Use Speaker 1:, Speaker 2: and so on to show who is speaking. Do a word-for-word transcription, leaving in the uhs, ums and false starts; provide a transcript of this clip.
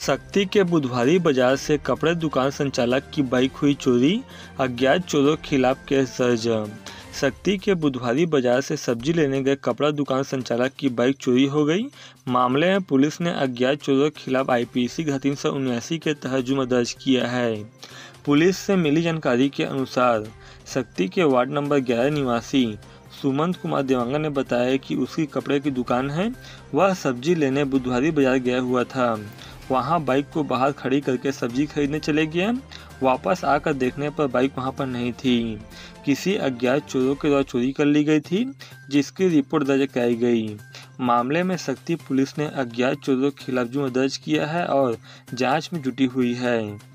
Speaker 1: शक्ति के बुधवारी बाजार से कपड़े दुकान संचालक की बाइक हुई चोरी, अज्ञात चोरों के खिलाफ केस दर्ज। शक्ति के बुधवारी बाजार से सब्जी लेने गए कपड़ा दुकान संचालक की बाइक चोरी हो गई। मामले में पुलिस ने अज्ञात चोरों के खिलाफ आईपीसी तीन सौ उन्यासी के तहत जुर्म दर्ज किया है। पुलिस से मिली जानकारी के अनुसार शक्ति के वार्ड नंबर ग्यारह निवासी सुमंत कुमार देवांगन ने बताया कि उसकी कपड़े की दुकान है। वह सब्जी लेने बुधवारी बाजार गया हुआ था। वहां बाइक को बाहर खड़ी करके सब्जी खरीदने चले गए। वापस आकर देखने पर बाइक वहां पर नहीं थी। किसी अज्ञात चोरों के द्वारा चोरी कर ली गई थी, जिसकी रिपोर्ट दर्ज कराई गई। मामले में शक्ति पुलिस ने अज्ञात चोरों के खिलाफ जुर्म दर्ज किया है और जांच में जुटी हुई है।